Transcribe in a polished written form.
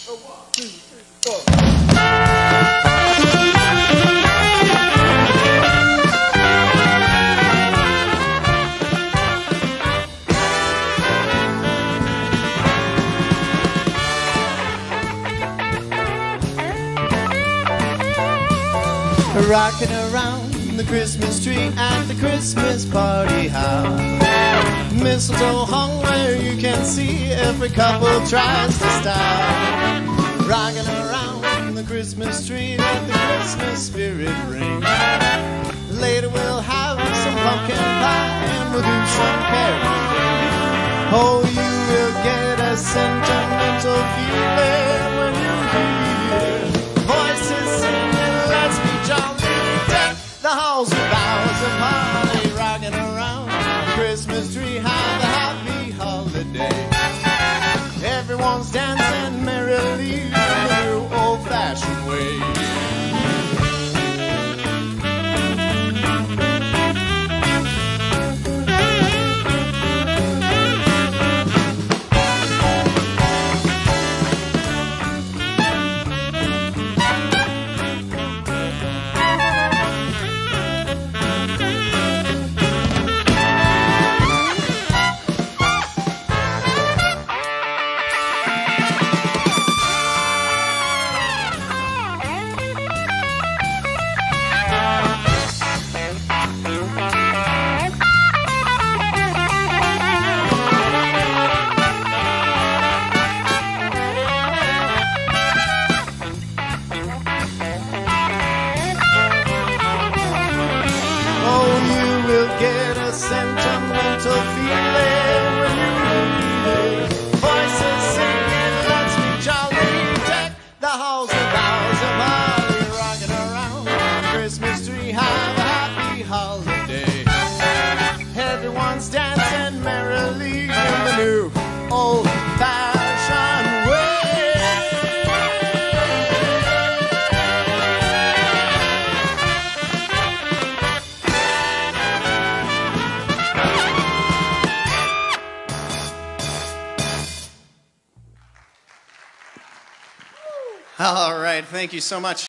Rocking around the Christmas tree at the Christmas party house. Mistletoe hung where you can see every couple tries to style. Rocking around the Christmas tree, let the Christmas spirit ring. Later we'll have some pumpkin pie and we'll do some caroling. Oh, you will get a sentimental feeling when you hear voices singing, let's be jolly. Deck the halls with boughs of holly. Rocking around the Christmas tree, have a happy holiday. Everyone's dancing merrily in the new old-fashioned way. Get a sentimental feeling when you hear voices singing, let's be jolly. Deck the halls with boughs of holly. Rocking around the Christmas tree, have a happy holiday. Everyone's dancing merrily in the new old-fashioned way. All right, thank you so much.